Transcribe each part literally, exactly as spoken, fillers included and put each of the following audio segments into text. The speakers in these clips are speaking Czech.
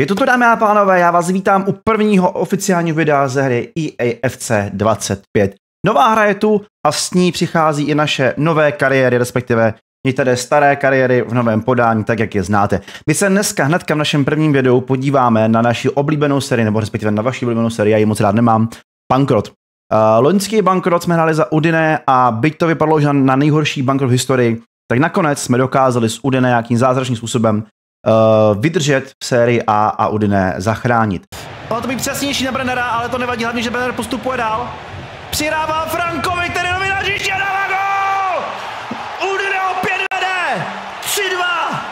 Je to to, dámy a pánové, já vás vítám u prvního oficiálního videa ze hry E A F C dvacet pět. Nová hra je tu a s ní přichází i naše nové kariéry, respektive některé staré kariéry v novém podání, tak jak je znáte. My se dneska hnedka v našem prvním videu podíváme na naši oblíbenou sérii, nebo respektive na vaši oblíbenou sérii, já ji moc rád nemám, Bankrot. Uh, loňský Bankrot jsme hráli za Udine a byť to vypadalo, že na nejhorší bankrot v historii, tak nakonec jsme dokázali s Udine nějakým zázračným způsobem uh, vydržet v sérii A a Udine zachránit. Bylo to být přesnější na Brennera, ale to nevadí, hlavně, že Brenner postupuje dál. Přirává Frankovi, který nový na hřiště a dává gól! Udine opět vede! tři dva!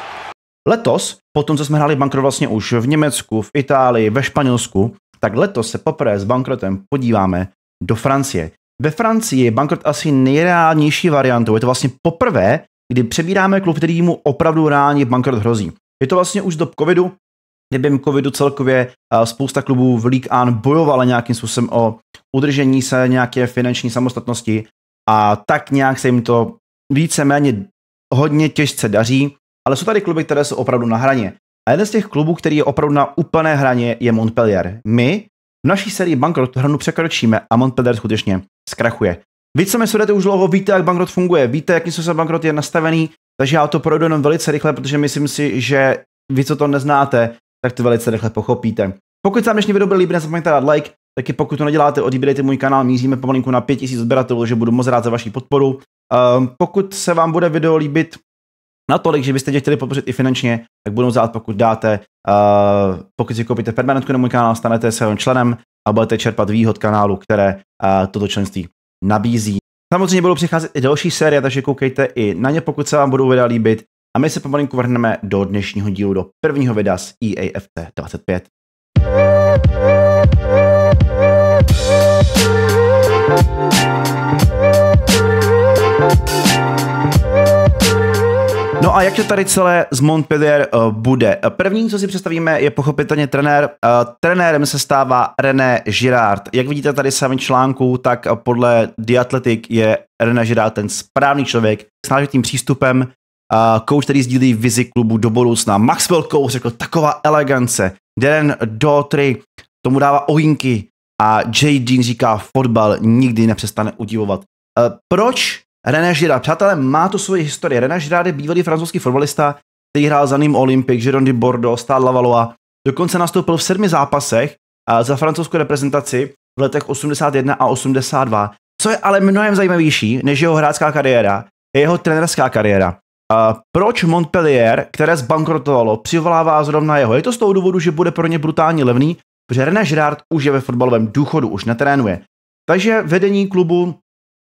Letos, po tom, co jsme hráli Bankrot vlastně už v Německu, v Itálii, ve Španělsku, tak letos se poprvé s Bankrotem podíváme do Francie. Ve Francii je Bankrot asi nejreálnější variantou. Je to vlastně poprvé, kdy přebíráme klub, který mu opravdu reálně Bankrot hrozí. Je to vlastně už do covidu, kdy během covidu celkově spousta klubů v Ligue jedna bojovala nějakým způsobem o udržení se nějaké finanční samostatnosti a tak nějak se jim to víceméně hodně těžce daří, ale jsou tady kluby, které jsou opravdu na hraně. A jeden z těch klubů, který je opravdu na úplné hraně, je Montpellier. My v naší sérii Bankrot hranu překročíme a Montpellier skutečně zkrachuje. Vy, co mi sledujete už dlouho, víte, jak Bankrot funguje, víte, jakým způsobem Bankrot je nastavený, takže já to projdu jenom velice rychle, protože myslím si, že vy, co to neznáte, tak to velice rychle pochopíte. Pokud se vám dnešní video byl líbí, nezapomeňte dát like, taky pokud to neděláte, odebírejte můj kanál, míříme pomalinku na pět tisíc odběratelů, že budu moc rád za vaši podporu. Um, pokud se vám bude video líbit natolik, že byste tě chtěli podpořit i finančně, tak budu rád, pokud dáte, uh, pokud si koupíte permanentku na můj kanál, stanete se členem a budete čerpat výhod kanálu, které uh, toto členství nabízí. Samozřejmě budou přicházet i další série, takže koukejte i na ně, pokud se vám budou videa líbit. A my se pomalinku vrhneme do dnešního dílu, do prvního videa z E A F C dvacet pět. No a jak to tady celé z Montpellier uh, bude? První, co si představíme, je pochopitelně trenér. Uh, trenérem se stává René Girard. Jak vidíte tady sami článku, tak uh, podle The Athletic je René Girard ten správný člověk s náležitým přístupem. Uh, coach, který sdílí vizi klubu do budoucna. Maxwell Coach řekl, taková elegance. Darren Daughtry tomu dává ojinky a Jay Dean říká, fotbal nikdy nepřestane udivovat. Uh, proč René Girard? Přátelé, má to svoji historii. René Girard je bývalý francouzský fotbalista, který hrál za Nîmes Olympique, Girondins Bordeaux, Stade Lavallois. Dokonce nastoupil v sedmi zápasech uh, za francouzskou reprezentaci v letech osmdesát jedna a osmdesát dva. Co je ale mnohem zajímavější než jeho hráčská kariéra, je jeho trenerská kariéra. Uh, proč Montpellier, které zbankrotovalo, přivolává zrovna jeho? Je to z toho důvodu, že bude pro ně brutálně levný, protože René Girard už je ve fotbalovém důchodu, už netrénuje. Takže vedení klubu uh,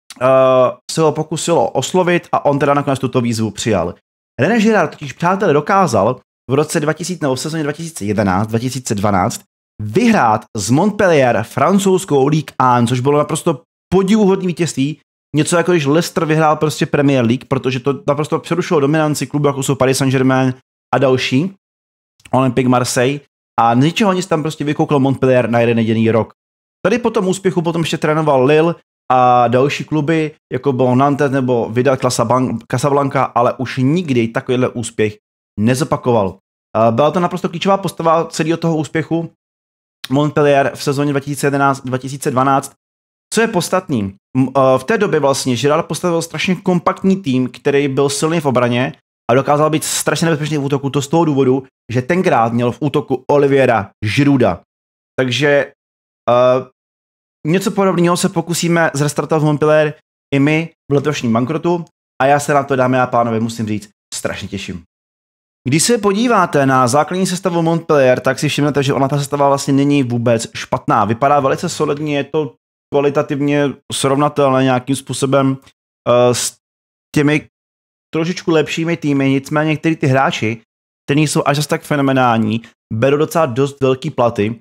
se ho pokusilo oslovit a on teda nakonec tuto výzvu přijal. René Girard totiž, přátelé, dokázal v roce dva tisíce, nebo v sezóně dva tisíce jedenáct dva tisíce dvanáct vyhrát z Montpellier francouzskou Ligue jedna, což bylo naprosto podivuhodné vítězství. Něco jako když Leicester vyhrál prostě Premier League, protože to naprosto přerušilo dominanci klubu, jako jsou Paris Saint-Germain a další, Olympique Marseille, a ničeho nic tam prostě vykoukl Montpellier na jeden jediný rok. Tady po tom úspěchu potom ještě trénoval Lille a další kluby, jako byl Nantes nebo Wydad Casablanca, ale už nikdy takovýhle úspěch nezopakoval. Byla to naprosto klíčová postava celého toho úspěchu Montpellier v sezóně dva tisíce jedenáct dva tisíce dvanáct. Co je podstatný? V té době vlastně Girard postavil strašně kompaktní tým, který byl silný v obraně a dokázal být strašně nebezpečný v útoku. To z toho důvodu, že tenkrát měl v útoku Oliviera Girouda. Takže uh, něco podobného se pokusíme zrestartovat v Montpellier i my v letošním Bankrotu a já se na to, dámy a pánové, musím říct, strašně těším. Když se podíváte na základní sestavu Montpellier, tak si všimnete, že ona ta sestava vlastně není vůbec špatná. Vypadá velice solidně, je to kvalitativně srovnatelné nějakým způsobem uh, s těmi trošičku lepšími týmy, nicméně některý ty hráči, kteří jsou až zase tak fenomenální, berou docela dost velký platy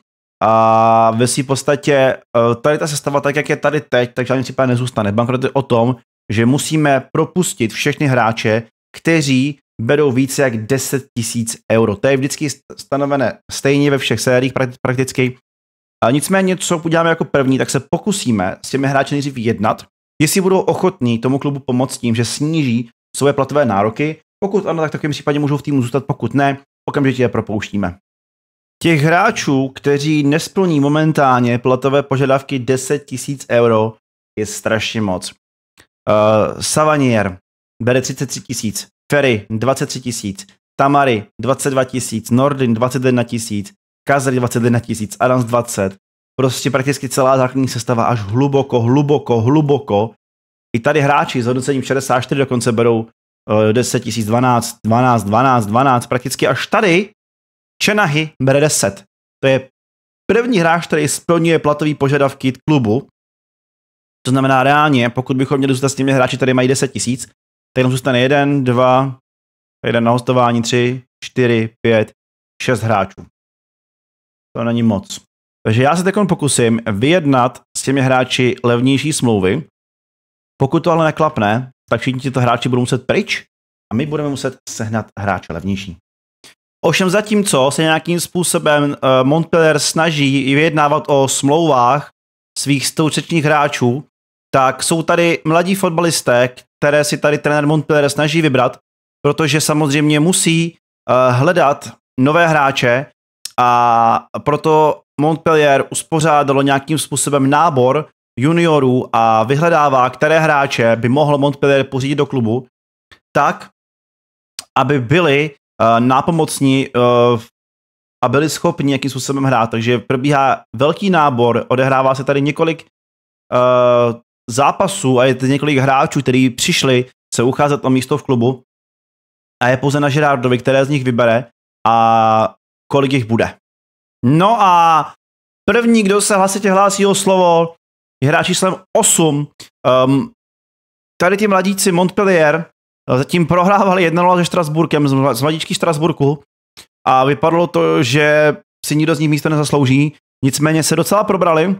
a ve svým podstatě uh, tady ta sestava, tak jak je tady teď, tak žádný případ nezůstane. Bankrot je o tom, že musíme propustit všechny hráče, kteří berou více jak deset tisíc euro. To je vždycky stanovené stejně ve všech sériích prakticky. A nicméně, co uděláme jako první, tak se pokusíme s těmi hráči nejdřív jednat, jestli budou ochotní tomu klubu pomoct tím, že sníží svoje platové nároky. Pokud ano, tak v takovém případě můžou v týmu zůstat, pokud ne, okamžitě je propouštíme. Těch hráčů, kteří nesplní momentálně platové požadavky deset tisíc euro, je strašně moc. Uh, Savanier bere třicet tři tisíc, Ferry dvacet tři tisíc, Tamary dvacet dva tisíc, Nordin dvacet jedna tisíc, Kazry dvacet jedna tisíc, Adams dvacet. Prostě prakticky celá základní sestava až hluboko, hluboko, hluboko. I tady hráči s hodnocením šedesát čtyři dokonce berou uh, deset tisíc, dvanáct, dvanáct, dvanáct, dvanáct, prakticky až tady Čenahy bere deset. To je první hráč, který splňuje platové požadavky klubu. To znamená reálně, pokud bychom měli zůstat s těmi hráči, tady mají deset tisíc, tak nám zůstane jeden, dva, jeden na hostování, tři, čtyři, pět, šest hráčů. To není moc. Takže já se teď pokusím vyjednat s těmi hráči levnější smlouvy. Pokud to ale neklapne, tak všichni tyto hráči budou muset pryč a my budeme muset sehnat hráče levnější. Ovšem zatímco se nějakým způsobem uh, Montpellier snaží vyjednávat o smlouvách svých stoučečních hráčů, tak jsou tady mladí fotbalisté, které si tady trenér Montpellier snaží vybrat, protože samozřejmě musí uh, hledat nové hráče a proto Montpellier uspořádalo nějakým způsobem nábor juniorů a vyhledává, které hráče by mohl Montpellier pořídit do klubu, tak, aby byli uh, nápomocní uh, a byli schopni nějakým způsobem hrát. Takže probíhá velký nábor, odehrává se tady několik uh, zápasů a je tady několik hráčů, kteří přišli se ucházet o místo v klubu a je pouze na Girardovi, které z nich vybere a kolik jich bude. No a první, kdo se hlasitě hlásí o slovo, je hráč číslem osm. Um, tady ti mladíci Montpellier zatím prohrávali jedna nula se Štrasburkem, z mladíčky Štrasburku a vypadalo to, že si nikdo z nich místo nezaslouží, nicméně se docela probrali.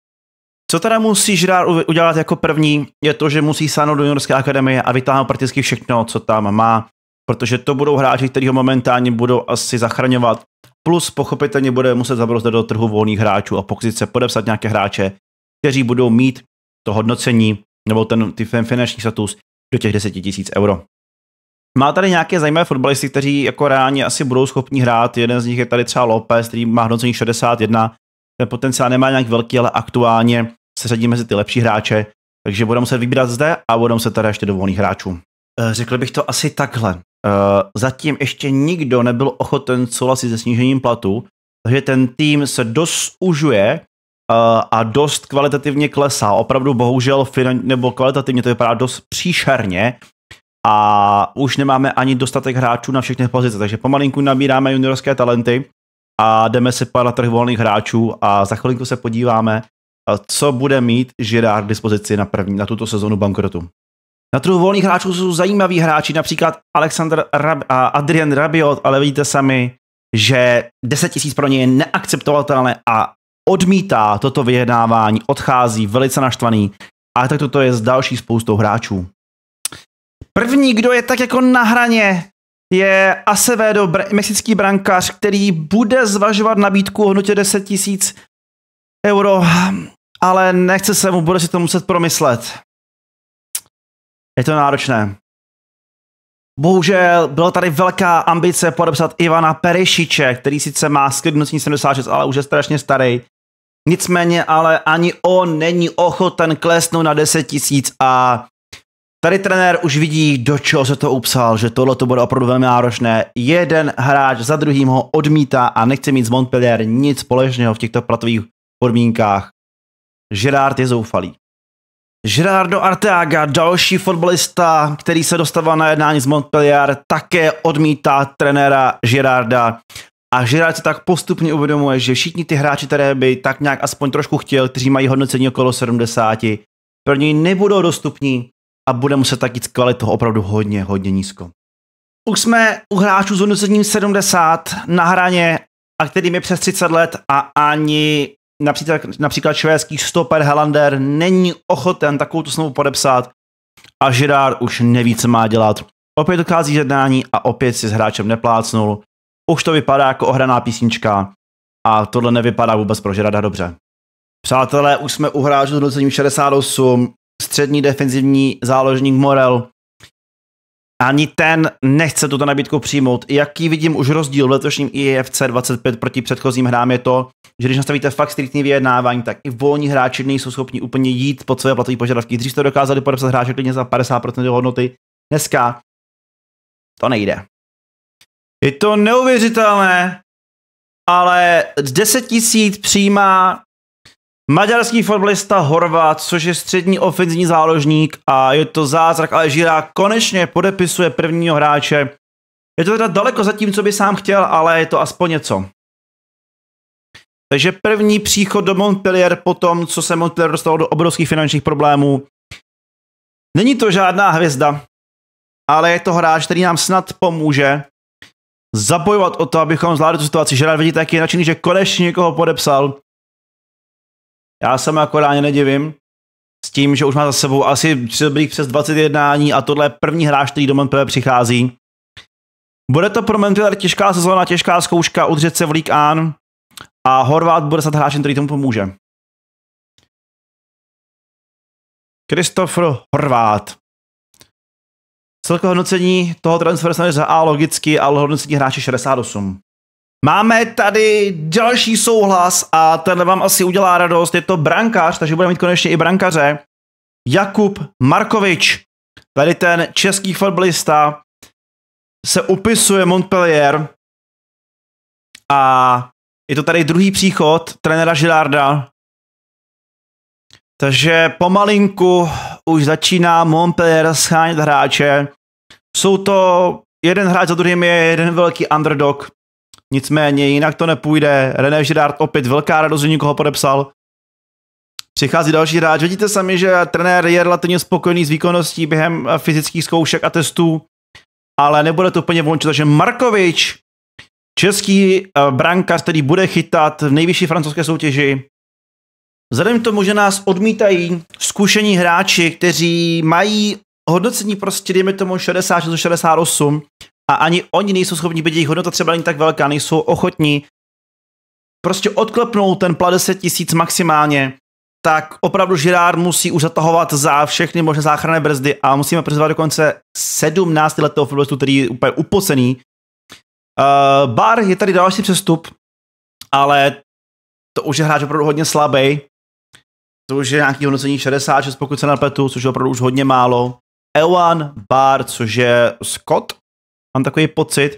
Co teda musí Girard udělat jako první, je to, že musí sáhnout do juniorské akademie a vytáhnout prakticky všechno, co tam má, protože to budou hráči, kteří ho momentálně budou asi zachraňovat, plus pochopitelně bude muset zabrousdat do trhu volných hráčů a pokusit se podepsat nějaké hráče, kteří budou mít to hodnocení nebo ten, ten finanční status do těch deset tisíc euro. Má tady nějaké zajímavé fotbalisty, kteří jako reálně asi budou schopni hrát. Jeden z nich je tady třeba López, který má hodnocení šedesát jedna. Ten potenciál nemá nějak velký, ale aktuálně se řadí mezi ty lepší hráče, takže budeme muset vybírat zde a budeme se tady ještě do volných hráčů. Řekl bych to asi takhle. Zatím ještě nikdo nebyl ochoten souhlasit se snížením platu, takže ten tým se dost užuje a dost kvalitativně klesá. Opravdu bohužel nebo kvalitativně to vypadá dost příšerně a už nemáme ani dostatek hráčů na všechny pozice, takže pomalinku nabíráme juniorské talenty a jdeme se pár na trh volných hráčů a za chvilinku se podíváme, co bude mít Girard k dispozici na, první, na tuto sezonu bankrotu. Na trhu volných hráčů jsou zajímaví hráči, například Alexander Rab- a Adrien Rabiot, ale vidíte sami, že deset tisíc pro ně je neakceptovatelné a odmítá toto vyjednávání, odchází velice naštvaný, ale tak toto je s další spoustou hráčů. První, kdo je tak jako na hraně, je Acevedo, br- mexický brankář, který bude zvažovat nabídku o hodnotě deset tisíc euro, ale nechce se mu, bude si to muset promyslet. Je to náročné. Bohužel byla tady velká ambice podepsat Ivana Perišiče, který sice má sklidnostní sedmdesát šest, ale už je strašně starý. Nicméně ale ani on není ochoten klesnout na deset tisíc a tady trenér už vidí, do čeho se to upsal, že tohle to bude opravdu velmi náročné. Jeden hráč za druhým ho odmítá a nechce mít z Montpellier nic společného v těchto platových podmínkách. Girard je zoufalý. Gerardo Arteaga, další fotbalista, který se dostával na jednání z Montpellier, také odmítá trenéra Girarda. A Girard si tak postupně uvědomuje, že všichni ty hráči, které by tak nějak aspoň trošku chtěl, kteří mají hodnocení okolo sedmdesát, pro něj nebudou dostupní a bude muset tak jít s kvalitou opravdu hodně, hodně nízko. Už jsme u hráčů s hodnocením sedmdesát na hraně a kterým je přes třicet let a ani například, například švédský stoper Helander není ochoten takovou tu smlouvu podepsat a Girard už neví, co má dělat. Opět dochází jednání a opět si s hráčem neplácnul. Už to vypadá jako ohraná písnička a tohle nevypadá vůbec pro Girarda dobře. Přátelé, už jsme u hráčů s hodnocením šedesát osm, střední defenzivní záložník Morel. ani ten nechce tuto nabídku přijmout. Jaký vidím už rozdíl v letošním I F C dvacet pět proti předchozím hrám je to, že když nastavíte fakt striktní vyjednávání, tak i volní hráči nejsou schopni úplně jít pod své platové požadavky. Dřív jste dokázali podepsat hráče klidně za padesát procent hodnoty. Dneska to nejde. Je to neuvěřitelné, ale z deset tisíc přijímá maďarský fotbalista Horváth, což je střední ofenzivní záložník a je to zázrak, ale Žirák konečně podepisuje prvního hráče. Je to teda daleko za tím, co by sám chtěl, ale je to aspoň něco. Takže první příchod do Montpellier po tom, co se Montpellier dostal do obrovských finančních problémů. Není to žádná hvězda, ale je to hráč, který nám snad pomůže zabojovat o to, abychom zvládli tu situaci. Žirák, vidíte, jak je nadšený, že konečně někoho podepsal. Já se mu akorát nedivím s tím, že už má za sebou asi přes dvacet jednání a tohle je první hráč, který do Montpellier přichází. Bude to pro Montpellier těžká sezóna, těžká zkouška udržet se v Ligue jedna a Horváth bude stát hráčem, který tomu pomůže. Christopher Horváth. Celkové hodnocení toho transferu se za A logicky, ale hodnocení hráče šedesát osm. Máme tady další souhlas a ten vám asi udělá radost. Je to brankář, takže budeme mít konečně i brankaře. Jakub Markovič. Tady ten český fotbalista se upisuje Montpellier a je to tady druhý příchod trenéra Girarda. Takže pomalinku už začíná Montpellier schánět hráče. Jsou to jeden hráč za druhým, je jeden velký underdog. Nicméně jinak to nepůjde. René Girard opět velká radost, že někoho podepsal. Přichází další hráč. Vidíte sami, že trenér je relativně spokojený s výkonností během fyzických zkoušek a testů, ale nebude to úplně vončit. Takže Markovič, český brankář, který bude chytat v nejvyšší francouzské soutěži. Vzhledem k tomu, že nás odmítají zkušení hráči, kteří mají hodnocení prostě, dejme tomu šedesát šest šedesát osm, a ani oni nejsou schopni, být jejich hodnota třeba není tak velká, nejsou ochotní prostě odklepnout ten plat deset tisíc maximálně, tak opravdu Girard musí už zatahovat za všechny možné záchranné brzdy a musíme přizvat dokonce sedmnáctiletého fotbalistu, který je úplně upocený. Uh, Bar je tady další přestup, ale to už je hráč opravdu hodně slabý. To už je nějaký hodnocení šedesát šest, pokud se napletu, což je opravdu už hodně málo. Ewan Bar, což je Scott, mám takový pocit.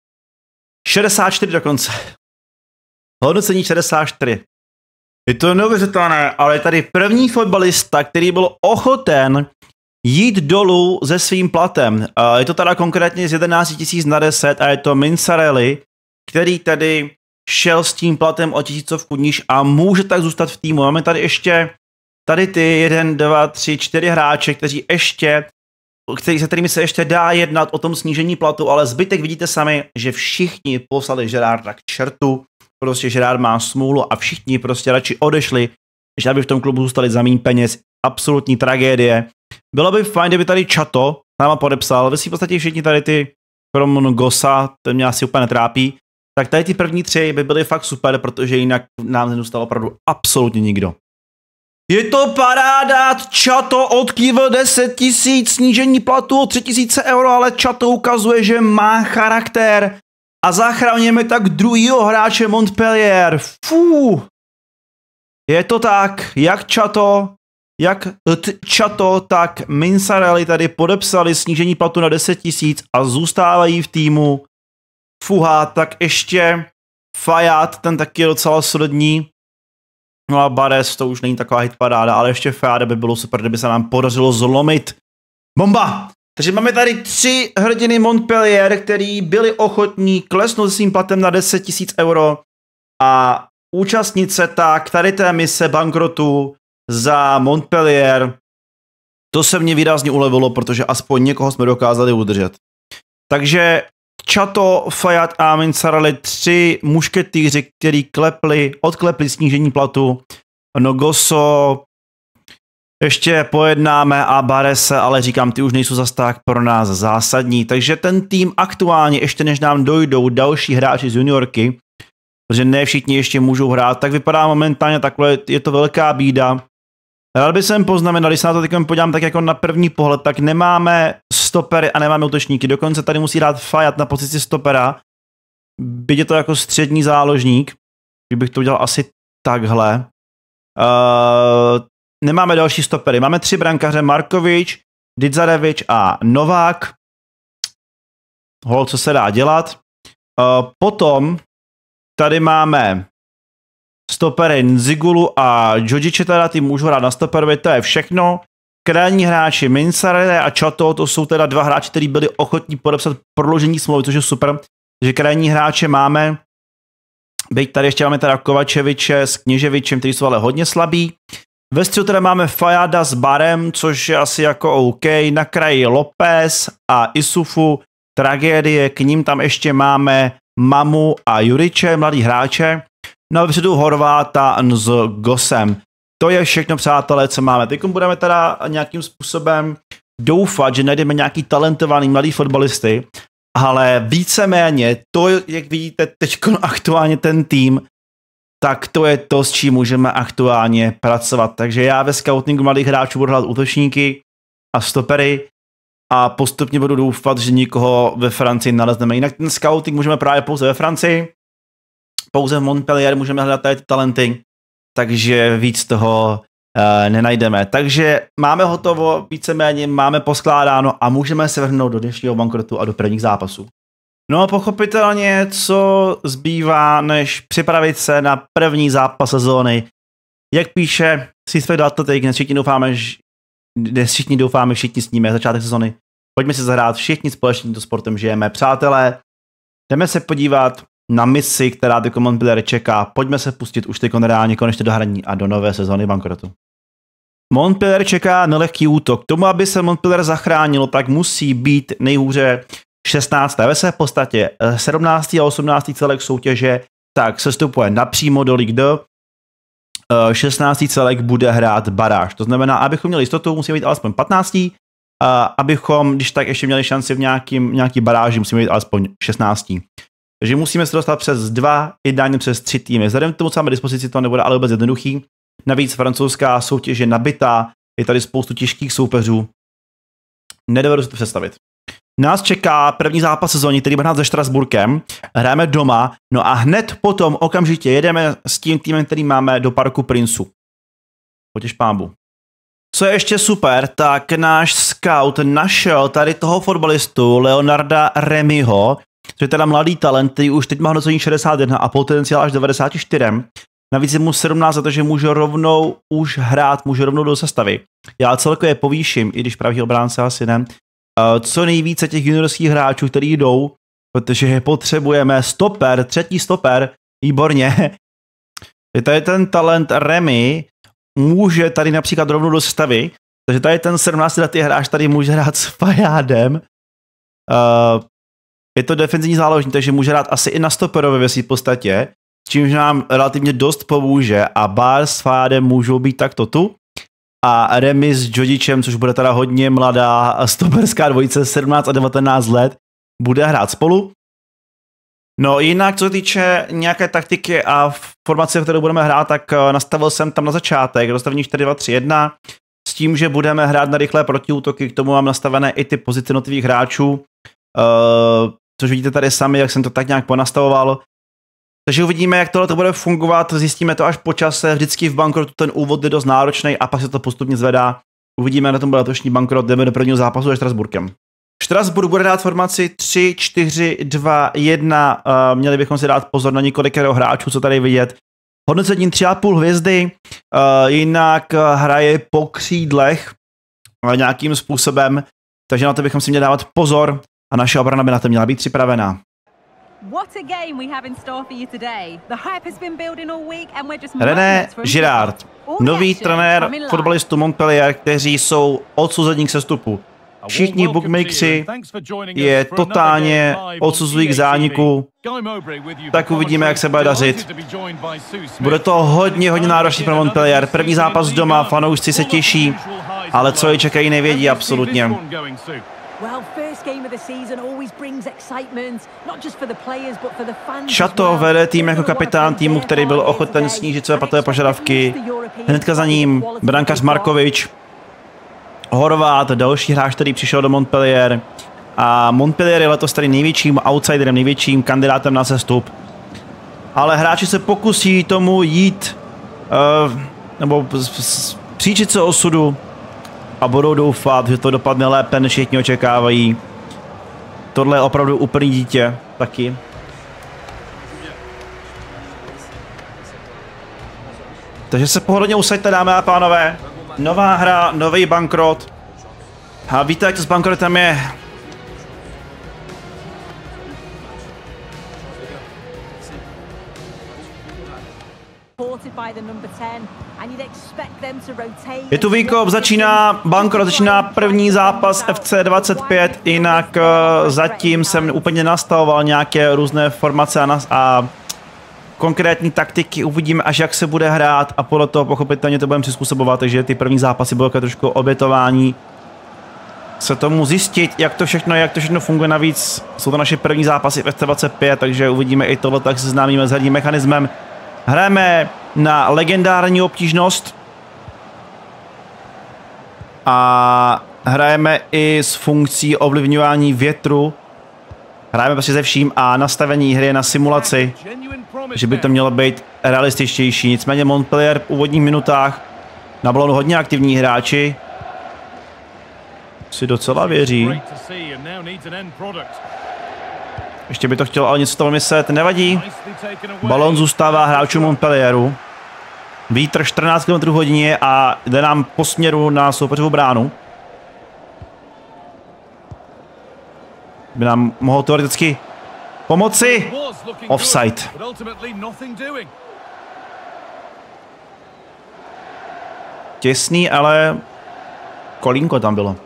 šedesát čtyři dokonce. Hodnocení šedesát čtyři. Je to neuvěřitelné, ale je tady první fotbalista, který byl ochoten jít dolů se svým platem. Je to teda konkrétně z jedenáct tisíc na deset a je to Minsarelli, který tedy šel s tím platem o tisícovku níž a může tak zůstat v týmu. Máme tady ještě tady ty jeden, dva, tři, čtyři hráče, kteří ještě který, se kterými se ještě dá jednat o tom snížení platu, ale zbytek vidíte sami, že všichni poslali Girarda k čertu, prostě Girard má smůlu a všichni prostě radši odešli, že aby v tom klubu zůstali za méně peněz. Absolutní tragédie. Bylo by fajn, kdyby tady Chato náma podepsal, vy si v podstatě všichni tady ty, krom Gosa, ten mě asi úplně netrápí, tak tady ty první tři by byly fakt super, protože jinak nám nedostal opravdu absolutně nikdo. Je to paráda, Chato odkývl deset tisíc, snížení platu o tři tisíce euro, ale Chato ukazuje, že má charakter a zachraňujeme tak druhýho hráče Montpellier. Fú. Je to tak, jak Chato, jak Chato, tak Minsarelli tady podepsali snížení platu na deset tisíc a zůstávají v týmu. Fuha, tak ještě Fayad, ten taky je docela solidní. No a Bares, to už není taková hitparáda, ale ještě Fayad by bylo super, kdyby se nám podařilo zlomit. Bomba! Takže máme tady tři hrdiny Montpellier, který byli ochotní klesnout svým platem na deset tisíc euro a účastnit se tak tady té mise bankrotu za Montpellier. To se mě výrazně ulevilo, protože aspoň někoho jsme dokázali udržet. Takže Chato, Fayad a Minsarelli, tři mušketýři, který klepli, odklepli snížení platu. Nogoso ještě pojednáme a Barese, ale říkám, ty už nejsou zas tak pro nás zásadní. Takže ten tým aktuálně, ještě než nám dojdou další hráči z juniorky, protože ne všichni ještě můžou hrát, tak vypadá momentálně takhle, je to velká bída. Rád bych jsem poznamenal, když se na to teď podívám tak jako na první pohled, tak nemáme stopery a nemáme útočníky. Dokonce tady musí dát Fayad na pozici stopera. Byť je to jako střední záložník, kdybych to udělal asi takhle. Uh, nemáme další stopery. Máme tři brankaře, Markovič, Didzarevič a Novák. Hol, co se dá dělat. Uh, potom tady máme stopery Nzigulu a Džodžiče, teda ty můžu hrát na stoperovi, to je všechno. Krajní hráči Minsare a Chato, to jsou teda dva hráči, kteří byli ochotní podepsat prodloužení smlouvy, což je super. Takže krajní hráče máme. Byť tady ještě máme teda Kovačeviče s Kněževičem, kteří jsou ale hodně slabí. Ve středu teda máme Fayada s Barem, což je asi jako OK. Na kraji López a Isufu, tragédie. K ním tam ještě máme Mamu a Juriče, mladý hráče. No a vepředu Horváta s Gosem. To je všechno, přátelé, co máme. Teď budeme teda nějakým způsobem doufat, že najdeme nějaký talentovaný mladý fotbalisty, ale víceméně to, jak vidíte teď aktuálně ten tým, tak to je to, s čím můžeme aktuálně pracovat. Takže já ve scoutingu mladých hráčů budu hrát útočníky a stopery a postupně budu doufat, že nikoho ve Francii nalezneme. Jinak ten scouting můžeme právě pouze ve Francii, pouze v Montpellier můžeme hledat tady ty talenty, takže víc toho uh, nenajdeme. Takže máme hotovo, víceméně máme poskládáno a můžeme se vrhnout do dnešního bankrotu a do prvních zápasů. No pochopitelně, co zbývá, než připravit se na první zápas sezóny. Jak píše Seasfed Athletic, dnes všichni doufáme, dnes všichni doufáme, všichni sníme začátek sezóny. Pojďme si zahrát všichni společně tímto sportem žijeme. Přátelé, jdeme se podívat na misi, která teď Montpellier čeká. Pojďme se pustit už teď reálně konečně do hraní a do nové sezóny bankrotu. Montpellier čeká nelehký útok. K tomu, aby se Montpellier zachránilo, tak musí být nejhůře šestnácté Ve své podstatě sedmnáctý a osmnáctý celek soutěže tak sestupuje napřímo do Ligue dva. šestnáctý celek bude hrát baráž. To znamená, abychom měli jistotu, musíme být alespoň patnáctý A abychom, když tak ještě měli šanci v nějakým, nějaký baráži, musíme být alespoň šestnáctý Takže musíme se dostat přes dva, ideálně přes tři týmy. Vzhledem k tomu, co máme dispozici, to nebude ale vůbec jednoduchý. Navíc francouzská soutěž je nabitá, je tady spoustu těžkých soupeřů. Nedovedu si to představit. Nás čeká první zápas sezóny, který bude hrát se Štrasburkem. Hrajeme doma, no a hned potom okamžitě jedeme s tím týmem, který máme do Parku princů. Potěš pámbu. Co je ještě super, tak náš scout našel tady toho fotbalistu Leonarda Remyho, což je teda mladý talent, který už teď má hodnocení šedesát jedna a potenciál až devadesát čtyři. Navíc je mu sedmnáct, takže může rovnou už hrát, může rovnou do sestavy. Já celkově povýším, i když pravý obránce asi ne, co nejvíce těch juniorských hráčů, kteří jdou, protože potřebujeme stoper, třetí stoper, výborně. Je tady ten talent Remy, může tady například rovnou do sestavy, takže tady ten sedmnáctiletý hráč tady může hrát s Fayadem. Uh, je to defenzivní záložník, takže může hrát asi i na stoperovi ve své podstatě, s čímž nám relativně dost pomůže a Bar s Fayadem můžou být takto tu. A Remy s Džodžičem, což bude teda hodně mladá stoperská dvojice, sedmnáct a devatenáct let, bude hrát spolu. No jinak, co se týče nějaké taktiky a formace, kterou budeme hrát, tak nastavil jsem tam na začátek rozstavení čtyři dva tři jedna s tím, že budeme hrát na rychlé protiútoky, k tomu mám nastavené i ty pozice jednotlivých hráčů, uh, což vidíte tady sami, jak jsem to tak nějak ponastavoval. Takže uvidíme, jak tohle to bude fungovat, zjistíme to až po čase, vždycky v bankrotu ten úvod je dost náročný a pak se to postupně zvedá. Uvidíme, jak na tom bude letošní bankrot, jdeme do prvního zápasu se Štrasburkem. Štrasburg bude dát formaci tři čtyři dva jedna, uh, měli bychom si dát pozor na několik hráčů, co tady vidět. Hodnocení tři a půl hvězdy, uh, jinak hraje po křídlech uh, nějakým způsobem, takže na to bychom si měli dávat pozor a naše obrana by na to měla být připravená. René Girard, nový trenér fotbalistů Montpellier, kteří jsou odsouzení k sestupu. Všichni bookmakeri je totálně odsuzují k zániku, tak uvidíme, jak se bude dařit. Bude to hodně, hodně náročný pro Montpellier. První zápas doma, fanoušci se těší, ale co je čekají, nevědí absolutně. Chateau vede tým jako kapitán týmu, který byl ochoten snížit své platové požadavky. Hnedka za ním brankář Markovič, Horvát, další hráč, který přišel do Montpellier. A Montpellier je letos tady největším outsiderem, největším kandidátem na sestup. Ale hráči se pokusí tomu jít, uh, nebo příčit se osudu a budou doufat, že to dopadne lépe, než všichni očekávají. Tohle je opravdu úplný dítě, taky. Takže se pohodlně usaďte, dámy a pánové. Nová hra, nový bankrot. A víte, jak to s bankrotem je. Je tu výkop, začíná bankrot, začíná první zápas F C dvacet pět, jinak uh, zatím jsem úplně nastavoval nějaké různé formace a, nas a konkrétní taktiky, uvidíme až jak se bude hrát a podle toho pochopitelně to budeme přizpůsobovat, takže ty první zápasy budou trošku obětování se tomu zjistit, jak to všechno jak to všechno funguje, navíc jsou to naše první zápasy v F C dvacet pět, takže uvidíme i tohle, tak se seznámíme s herním mechanismem. Hrajeme na legendární obtížnost a hrajeme i s funkcí ovlivňování větru. Hrajeme prostě ze vším a nastavení hry na simulaci, že by to mělo být realističtější. Nicméně Montpellier v úvodních minutách na balonu hodně aktivní hráči. Si docela věří. Ještě by to chtělo ale něco toho myslet, nevadí. Balon zůstává hráčům Montpellieru. Vítr čtrnáct kilometrů hodině a jde nám po směru na soupeřovou bránu. By nám mohlo teoreticky pomoci. Offside. Těsný, ale kolínko tam bylo.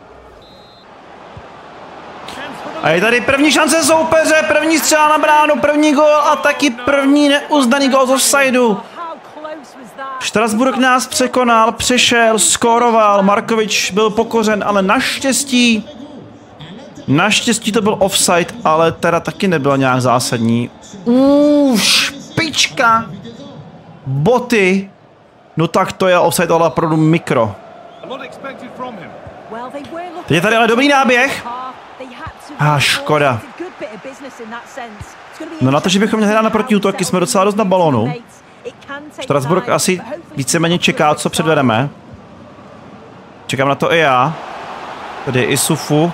A je tady první šance soupeře, první střela na bránu, první gól a taky první neuznaný gól z offsideu. Štrasburk nás překonal, přešel, skóroval, Markovič byl pokořen, ale naštěstí, naštěstí to byl offside, ale teda taky nebyl nějak zásadní. Uuu, špička, boty, no tak to je offside, ale opravdu mikro. Teď je tady ale dobrý náběh. A ah, škoda. No na to, že bychom měli hrát na protiútoky, jsme docela dost na balonu. Štrasburk asi víceméně čeká, co předvedeme. Čekám na to i já. Tady je Isufu.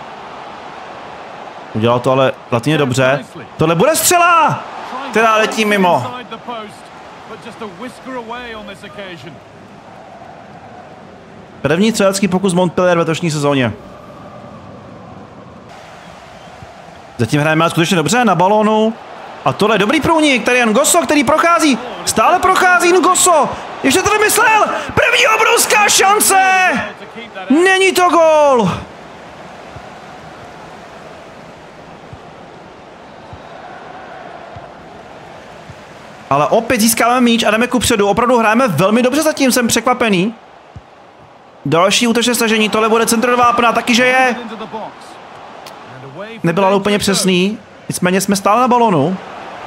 Udělal to ale relativně dobře. Tohle bude střela! Která letí mimo. První střelecký pokus Montpellier v letošní sezóně. Zatím hrajeme skutečně dobře na balónu. A tohle je dobrý průnik, tady je Ngoso, který prochází. Stále prochází Ngoso. Ještě to vymyslel. První obrovská šance. Není to gól. Ale opět získáváme míč a jdeme kupředu. Opravdu hrajeme velmi dobře zatím, jsem překvapený. Další útočné stažení, tohle bude centrová vápna, taky že je. Nebyl ale úplně přesný, nicméně jsme stále na balonu.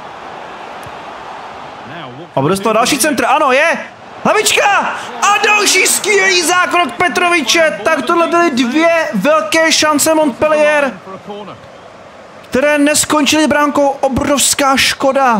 A bude z toho další centr, ano je! Hlavička! A další skvělý zákrok Petroviče! Tak tohle byly dvě velké šance Montpellier, které neskončily bránkou, obrovská škoda.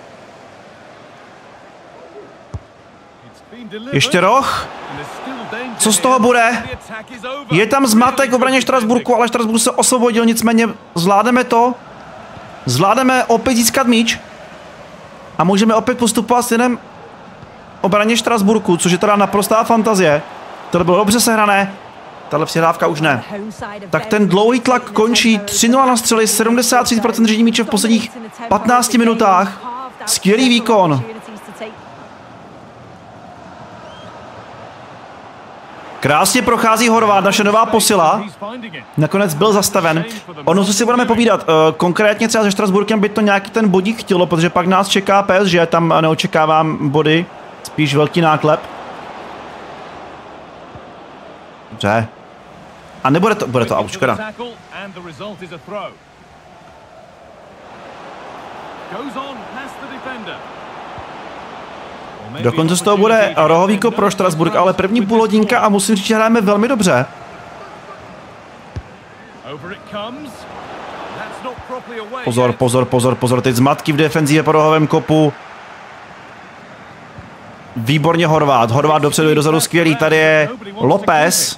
Ještě roh. Co z toho bude? Je tam zmatek v obraně Štrasburku, ale Štrasburk se osvobodil, nicméně zvládneme to. Zvládneme opět získat míč. A můžeme opět postupovat s jiném obraně Štrasburku, což je teda naprostá fantazie. Tohle bylo dobře sehrané. Tahle přihrávka už ne. Tak ten dlouhý tlak končí. tři nula na střely, sedmdesát tři procent držení míče v posledních patnácti minutách. Skvělý výkon. Krásně prochází Horvát, naše nová posila. Nakonec byl zastaven. Ono, co si budeme povídat, konkrétně třeba se Štrasburkem by to nějaký ten bodík chtělo, protože pak nás čeká P S G, tam neočekávám body, spíš velký náklep. Dobře. A nebude to, bude to out, škoda. Dokonce z toho bude rohovýko pro Štrasburk, ale první půlhodinka a musím říct, že hrajeme velmi dobře. Pozor, pozor, pozor, pozor, teď zmatky v defenzivě po rohovém kopu. Výborně Horvát, Horvát dopředu i dozadu skvělý, tady je López.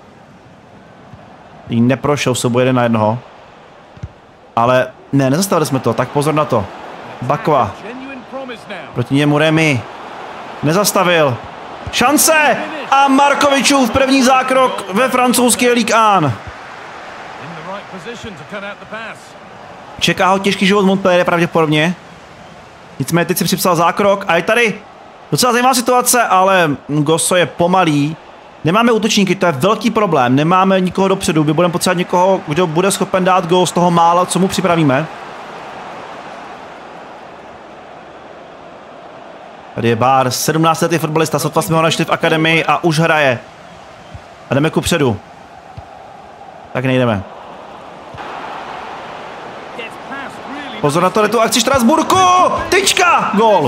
Jí neprošel v souboji jeden na jednoho. Ale ne, nezastavili jsme to, tak pozor na to. Bakva. Proti němu Remy. Nezastavil. Šance! A Markovičův první zákrok ve francouzské Ligue jedna. Čeká ho těžký život Montpellier pravděpodobně. Nicméně teď si připsal zákrok a je tady docela zajímavá situace, ale Ngosso je pomalý. Nemáme útočníky, to je velký problém. Nemáme nikoho dopředu, my budeme potřebovat někoho, kdo bude schopen dát gól z toho mála, co mu připravíme. Tady je Bár, sedmnáctiletý fotbalista, sotva jsme ho našli v akademii a už hraje. A jdeme kupředu. Tak nejdeme. Pozor na to, tu akci Štrasburku! Tyčka! Gól!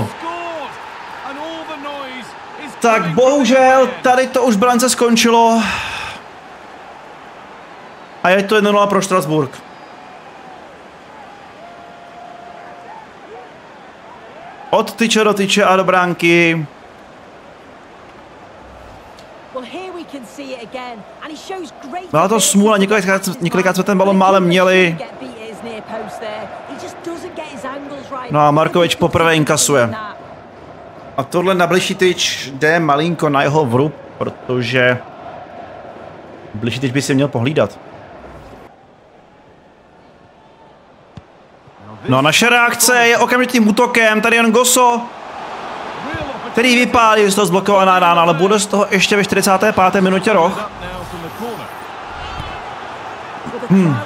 Tak bohužel, tady to už bilance skončilo. A je to jedna nula pro Štrasburk. Od tyče do tyče a do bránky. Byla to smůla, několikrát, několikrát jsme ten balon málem měli. No a Markovič poprvé inkasuje. A tohle na bližší tyč jde malinko na jeho vrub, protože bližší tyč by si měl pohlídat. No a naše reakce je okamžitým útokem, tady jen Ngosso, který vypálí z toho zblokovaná rána, ale bude z toho ještě ve čtyřicáté páté minutě roh. Hmm.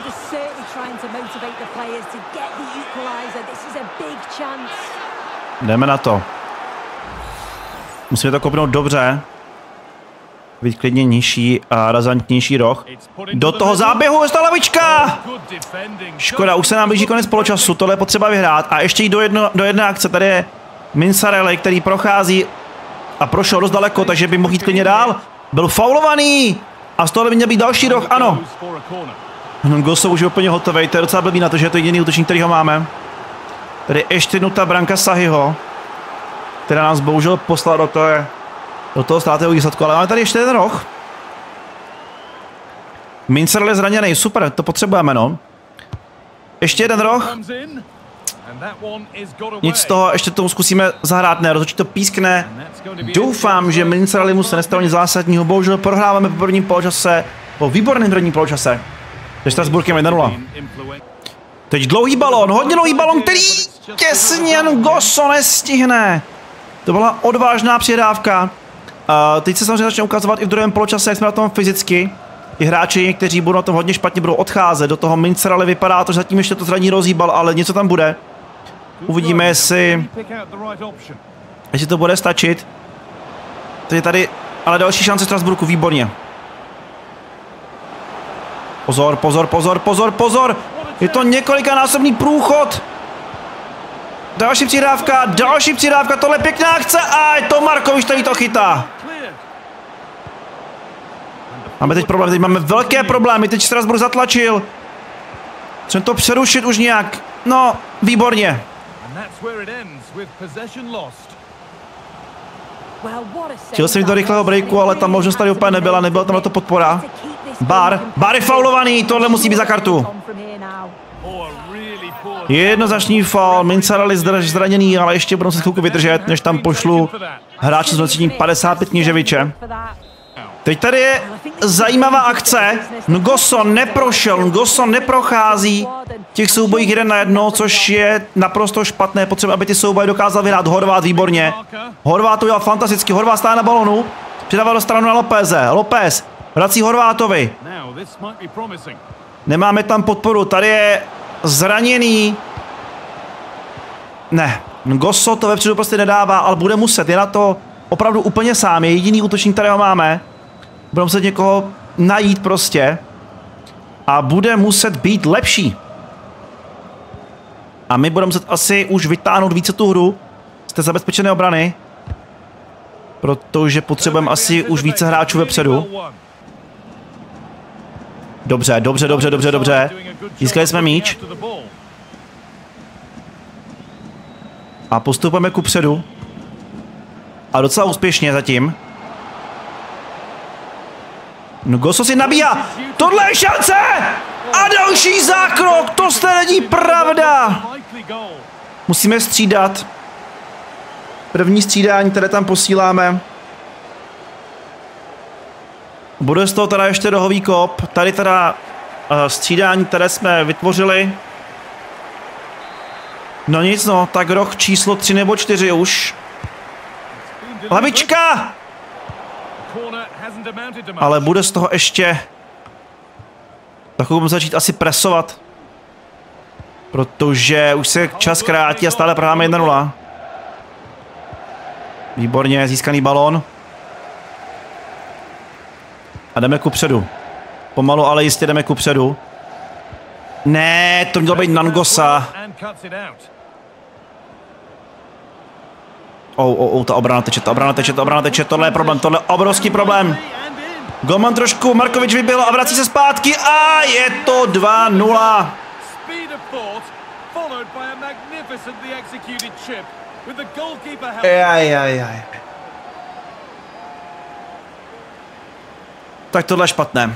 Jdeme na to. Musíme to kopnout dobře. Být klidně nižší a razantnější roh. Do toho záběhu je ta lavička! Škoda, už se nám blíží konec poločasu, tohle je potřeba vyhrát. A ještě jít do, jedno, do jedné akce, tady je Minsarelli, který prochází a prošel dost daleko, takže by mohl jít klidně dál. Byl faulovaný! A z tohle by měl být další roh, ano. Ngosso už je úplně hotový, to je docela blbý na to, že je to jediný útočník, který ho máme. Tady ještě nutá branka Sahiho, která nás bohužel poslala do toho, do toho státého výsledku, ale máme tady ještě jeden roh. Minsarelli je zraněný, super, to potřebujeme, no. Ještě jeden roh. Nic z toho, ještě tomu zkusíme zahrát, ne, rozhodčí to pískne. Doufám, že Minsarelli mu se nestalo nic zásadního, bohužel prohráváme po prvním poločase, po výborném prvním poločase. Se Štrasburkem jedna nula. Teď dlouhý balón, hodně dlouhý balón, který těsně Ngosso nestihne. To byla odvážná přihrávka. Uh, teď se samozřejmě začne ukazovat i v druhém poločase, jak jsme na tom fyzicky. Ty hráči, někteří budou na tom hodně špatně, budou odcházet. Do toho Minsarelli vypadá to, že zatím ještě to zraní rozhýbal, ale něco tam bude. Uvidíme, jestli, jestli to bude stačit. Teď tady, ale další šance Štrasburku, výborně. Pozor, pozor, pozor, pozor, pozor! Je to několikanásobný průchod. Další přihrávka, další přihrávka, tohle je pěkná akce a je to Markovič, který to chytá. Máme teď problém, teď máme velké problémy, teď Štrasburk zatlačil. Chceme to přerušit už nějak, no, výborně. Chtěl jsem jít do rychlého breaku, ale tam možnost tady úplně nebyla, nebyla tam na to podpora. Bar, Bar je faulovaný, tohle musí být za kartu. Jednoznačný faul, Minsarelli zraněný, ale ještě budou se chvilku vydržet, než tam pošlu hráče s dvacítím padesát pět Kněževiče. Teď tady je zajímavá akce. Ngosso neprošel, Ngosso neprochází těch soubojích jeden na jedno, což je naprosto špatné. Potřeba, aby ty souboje dokázal vyhrát Horvát výborně. Horvát to udělal fantasticky, Horvát stále na balonu, přidával do stranu na Lópeze. López vrací Horvátovi. Nemáme tam podporu, tady je zraněný. Ne, Ngosso to vepředu prostě nedává, ale bude muset, je na to opravdu úplně sám, je jediný útočník, kterého máme. Budeme muset někoho najít prostě. A bude muset být lepší. A my budeme muset asi už vytáhnout více tu hru z té zabezpečené obrany. Protože potřebujeme asi už více hráčů vepředu. Dobře, dobře, dobře, dobře, dobře. Získali jsme míč. A postupujeme kupředu. A docela úspěšně zatím. Ngoso si nabíjá. Tohle je šance! A další zákrok! To snad není pravda! Musíme střídat. První střídání, které tam posíláme. Bude z toho teda ještě rohový kop. Tady teda uh, střídání, které jsme vytvořili. No nic no, tak roh číslo tři nebo čtyři už. Lavička! Ale bude z toho ještě... Takovou budeme začít asi presovat. Protože už se čas krátí a stále prohráme jedna nula. Výborně, získaný balón. A jdeme kupředu. Pomalu, ale jistě jdeme kupředu. Ne, to mělo být Nangosa. Oh, oh, oh, ta obrana teče, ta obrana teče, ta obrana teče, tohle je problém, tohle je obrovský problém. Golman trošku, Markovič vyběhl a vrací se zpátky a je to dva nula. Jaj, jaj, jaj. Tak tohle je špatné.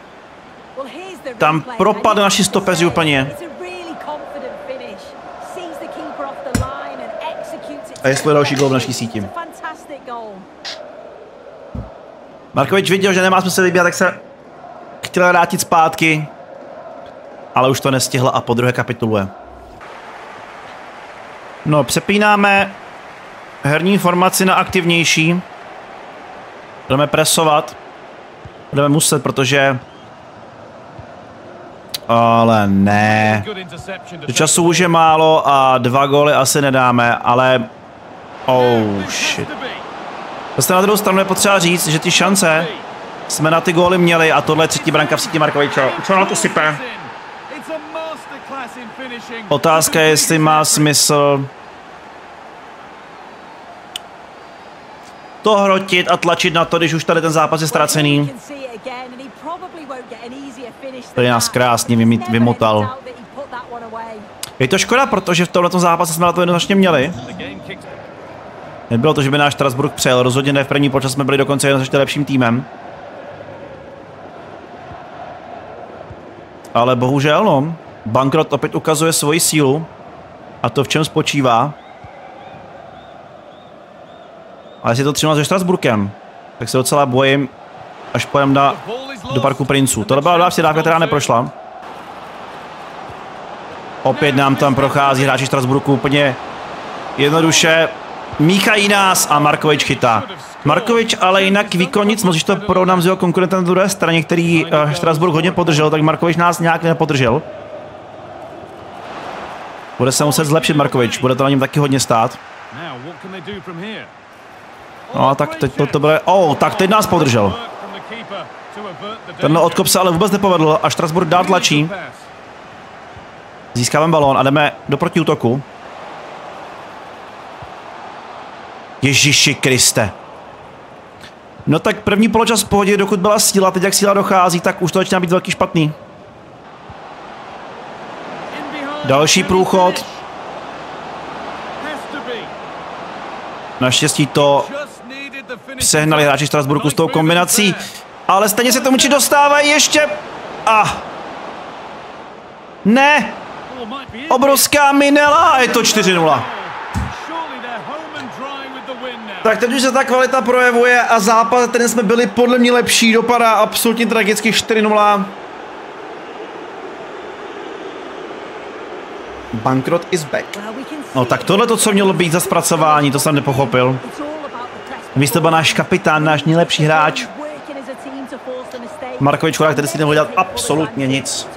Tam propadl naši stopeři úplně. A jestli je další gól v naší síti. Markovič viděl, že nemá smysl vybíhat, tak se chtěl vrátit zpátky. Ale už to nestihl a podruhé kapituluje. No, přepínáme herní formaci na aktivnější. Budeme presovat. Budeme muset, protože... Ale ne. Času už je málo a dva góly asi nedáme, ale... Oh, shit. Zase na druhou stranu je potřeba říct, že ty šance jsme na ty góly měli a tohle je třetí branka v síti Markoviča. Co na to sype? Otázka je, jestli má smysl to hrotit a tlačit na to, když už tady ten zápas je ztracený. Tady nás krásně vymotal. Je to škoda, protože v tomto zápase jsme na to jednoznačně měli. Nebylo to, že by náš Strasburg přejel, rozhodně ne, v první počas jsme byli dokonce jednoznačně lepším týmem. Ale bohužel, no, Bankrot opět ukazuje svoji sílu a to v čem spočívá. Ale jestli to třináct se Strasburkem, tak se docela bojím, až pojedeme na, do Parku princů. Tohle byla další dávka, která neprošla. Opět nám tam prochází hráči Strasburku úplně jednoduše. Míchají nás a Markovič chytá. Markovič ale jinak výkon nic moc, když to porovnám s jeho konkurentem na druhé straně, který uh, Strasburg hodně podržel, tak Markovič nás nějak nepodržel. Bude se muset zlepšit Markovič, bude to na něm taky hodně stát. No a tak teď to, to bude... Oh, tak teď nás podržel. Tenhle odkop se ale vůbec nepovedl a Strasburg dál tlačí. Získáváme balón a jdeme do protiútoku. Ježiši Kriste. No tak první poločas v pohodě, dokud byla síla, teď jak síla dochází, tak už to začíná být velký špatný. Další průchod. Naštěstí to sehnali hráči Strasburku s tou kombinací, ale stejně se tomu či dostávají ještě. A ne! Obrovská minela a je to čtyři nula. Tak teď už se ta kvalita projevuje a zápas, ten jsme byli podle mě lepší, dopadá absolutně tragicky čtyři nula. Bankrot is back. No tak tohle to, co mělo být za zpracování, to jsem nepochopil. Vy jste byl náš kapitán, náš nejlepší hráč. Markovič Chorák, který si nemohl dělat absolutně nic.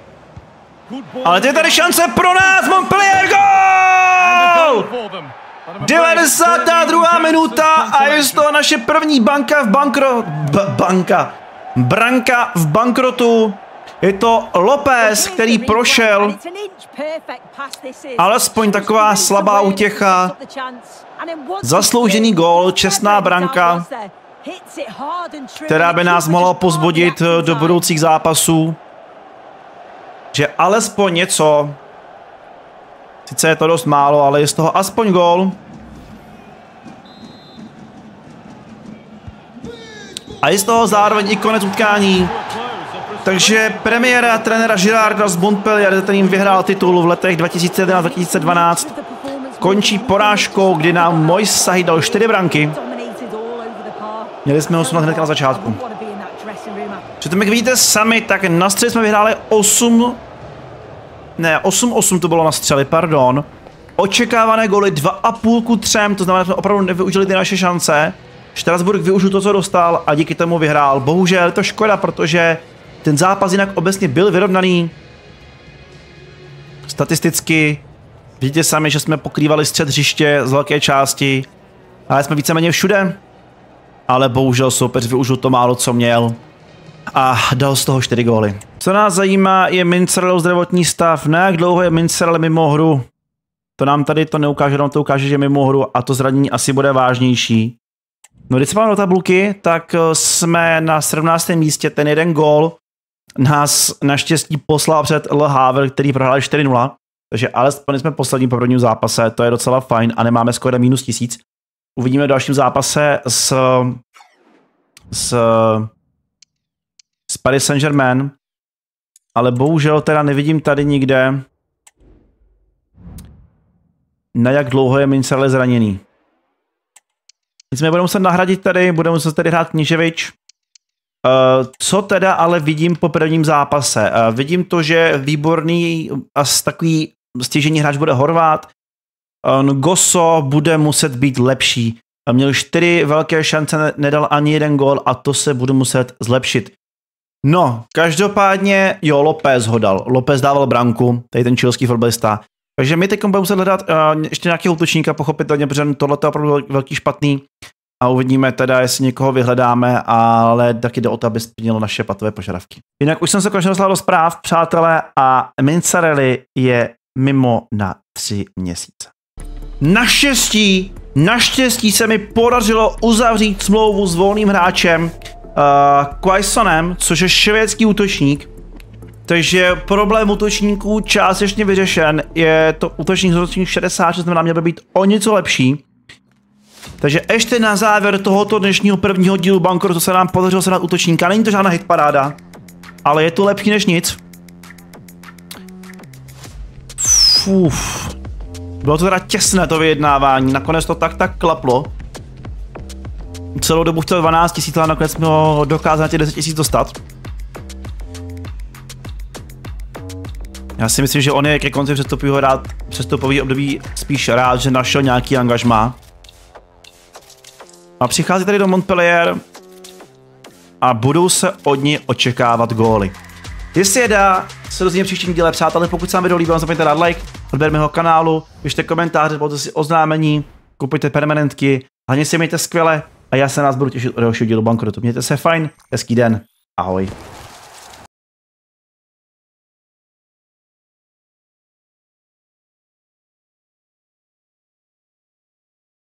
Ale to je tady šance pro nás, Montpellier, gól! devadesátá druhá minuta a je to naše první banka v bankro... B banka. Branka v bankrotu. Je to Lopez, který prošel. Alespoň taková slabá útěcha. Zasloužený gól, čestná branka, která by nás mohla pozbudit do budoucích zápasů. Že alespoň něco. Sice je to dost málo, ale je z toho aspoň gól. A je z toho zároveň i konec utkání. Takže premiéra trenéra Girarda z Montpellier, kterým vyhrál titul v letech dva tisíce jedenáct dva tisíce dvanáct, končí porážkou, kdy nám Moise Sahi dal čtyři branky. Měli jsme ho sunat hned na začátku. Přitom, jak vidíte sami, tak na střeli jsme vyhráli osm... Ne, osm osm to bylo na střeli, pardon. Očekávané góly dva a půl ku třem, to znamená, že jsme opravdu nevyužili ty naše šance. Štrasburg využil to, co dostal a díky tomu vyhrál. Bohužel je to škoda, protože ten zápas jinak obecně byl vyrovnaný. Statisticky vidíte sami, že jsme pokrývali střed hřiště z velké části, ale jsme víceméně všude. Ale bohužel soupeř využil to málo, co měl a dal z toho čtyři góly. Co nás zajímá, je Mincerelův zdravotní stav. Na jak dlouho je Mincerel mimo hru? To nám tady to neukáže, nám to ukáže, že je mimo hru a to zranění asi bude vážnější. No, když se mám do tabulky, tak jsme na sedmnáctém místě, ten jeden gól nás naštěstí poslal před Le Havre, který prohrál čtyři nula, takže alespoň jsme poslední po prvním zápase, to je docela fajn a nemáme skoro minus tisíc. Uvidíme v dalším zápase s, s, s Paris Saint-Germain, ale bohužel teda nevidím tady nikde, na jak dlouho je Mincerel zraněný. Nicméně budeme muset nahradit tady, budeme muset tady hrát Kniževič. Uh, co teda ale vidím po prvním zápase? Uh, vidím to, že výborný a takový stěžení hráč bude Horvát. Uh, Goso bude muset být lepší. Uh, měl čtyři velké šance, nedal ani jeden gól a to se bude muset zlepšit. No, každopádně, jo, Lopez ho dal. Lopez dával branku, tady ten chilský fotbalista. Takže my teď budeme muset hledat uh, ještě nějakého útočníka, pochopitelně, protože tohle je opravdu velký špatný. A uvidíme teda, jestli někoho vyhledáme, ale taky jde o to, aby splnilo naše platové požadavky. Jinak už jsem se konečně dostal do zpráv, přátelé, a Mincerelli je mimo na tři měsíce. Naštěstí, naštěstí se mi podařilo uzavřít smlouvu s volným hráčem uh, Quaisonem, což je švédský útočník. Takže problém útočníků částečně vyřešen, je to útočník z ročník šedesát šest, znamená, měl by být o něco lepší. Takže ještě na závěr tohoto dnešního prvního dílu bankrotu se nám podařilo sehnat útočníka. Není to žádná hitparáda, ale je to lepší než nic. Fuf. Bylo to teda těsné to vyjednávání, nakonec to tak tak klaplo. Celou dobu chtěl dvanáct tisíc, ale nakonec jsme ho dokázali na těch deset tisíc dostat. Já si myslím, že on je ke konci přestupového rád, přestupový období spíš rád, že našel nějaký angažmá. A přichází tady do Montpellier a budou se od ní očekávat góly. Jestli je dá, se dozvíme v příštím díle, přátelé, pokud se vám video líbilo, nezapomeňte dát like, odběr mého kanálu, pište komentáře, podívejte si oznámení, kupujte permanentky, hlavně si mějte skvěle a já se na nás budu těšit od dalšího dílu bankrotu. Mějte se fajn, hezký den, ahoj.